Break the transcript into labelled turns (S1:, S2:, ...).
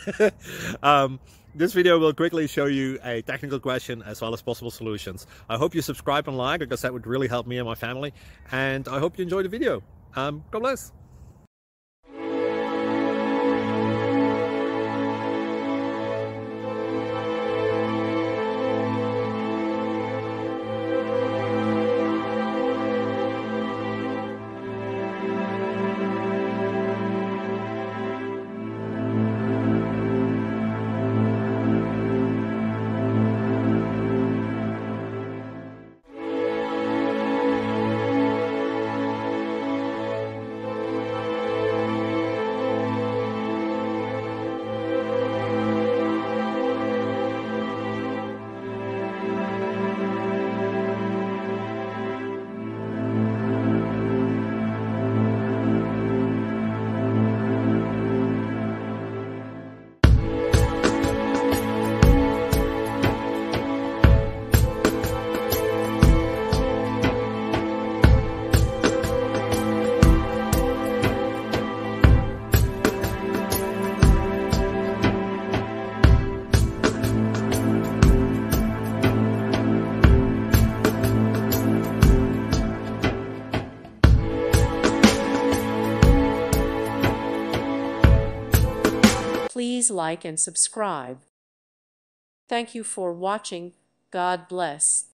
S1: This video will quickly show you a technical question as well as possible solutions. I hope you subscribe and like, because that would really help me and my family. And I hope you enjoy the video. God bless.
S2: Please like and subscribe. Thank you for watching. God bless.